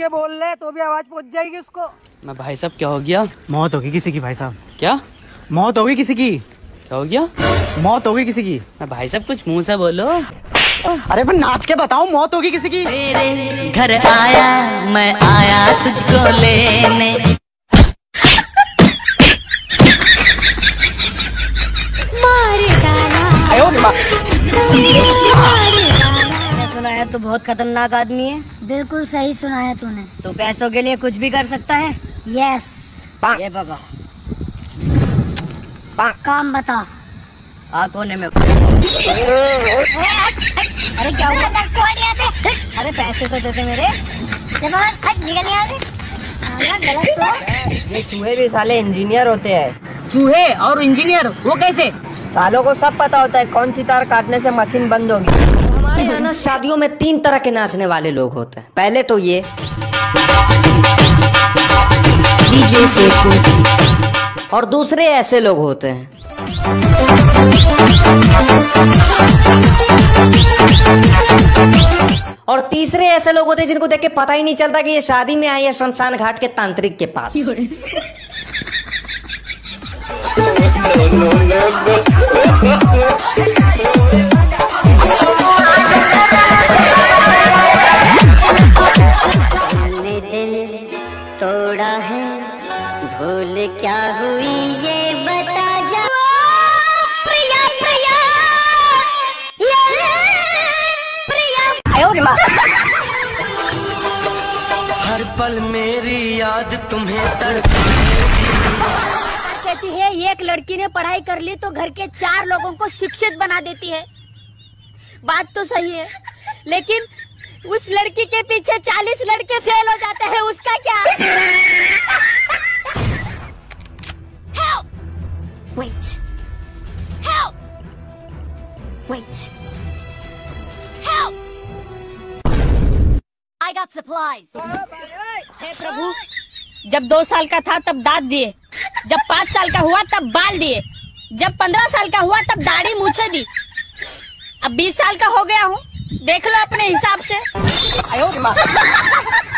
के बोल ले तो भी आवाज पहुंच जाएगी उसको। मैं भाई साहब क्या हो गया? मौत होगी किसी की भाई साहब। क्या मौत होगी किसी की? क्या हो गया? मौत होगी किसी की। मैं भाई साहब कुछ मुंह से बोलो। अरे पर नाच के बताओ, मौत होगी किसी की। तेरे घर आया मैं आया तुझको लेने। सुना है तू बहुत खतरनाक आदमी है। बिल्कुल सही सुना है तूने। तो पैसों के लिए कुछ भी कर सकता है। यस। ये पका काम बता। कोने में। अरे क्या हुआ? अरे पैसे तो देते मेरे। निकल यहाँ से। गलत सोच। ये चूहे भी साले इंजीनियर होते हैं। चूहे और इंजीनियर वो कैसे? सालों को सब पता होता है कौन सी तार काटने से मशीन बंद होगी। हमारे यहाँ ना शादियों में 3 तरह के नाचने वाले लोग होते हैं। पहले तो ये डीजे सेशु, और दूसरे ऐसे लोग होते हैं। और तीसरे ऐसे लोग होते हैं जिनको देख के पता ही नहीं चलता कि ये शादी में आए या शमशान घाट के तांत्रिक के पास। हमने दिल तोड़ा है, भूल क्या हुई ये बता जा। प्रिया प्रिया प्रिया। हर पल मेरी याद तुम्हें कहती है एक लड़की ने पढ़ाई कर ली तो घर के 4 लोगों को शिक्षित बना देती है। बात तो सही है, लेकिन उस लड़की के पीछे 40 लड़के फेल हो जाते हैं, उसका क्या? Help! Wait. Help! Wait. Help! I got supplies. हे प्रभु, जब 2 साल का था तब दांत दिए, जब 5 साल का हुआ तब बाल दिए, जब 15 साल का हुआ तब दाढ़ी मूछे दी, अब 20 साल का हो गया हूँ, देख लो अपने हिसाब से।